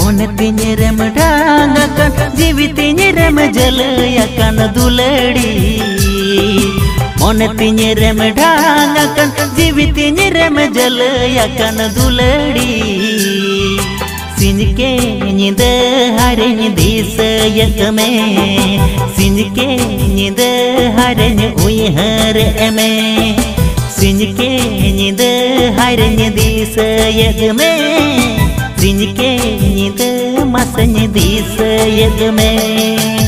मन तिन्यरम ढांगकन जीवी तिन्यरम जलयाकन दुलड़ी मन तिन्यरम ढांगकन जीवी तिन्यरम जलयाकन दुलड़ी सिंजके निंद हरन दिसयक में सिंजके निंद हरन उयहर में सिंजके निंद हरन दिसयक में सिंजके निंद मसन दिसयक में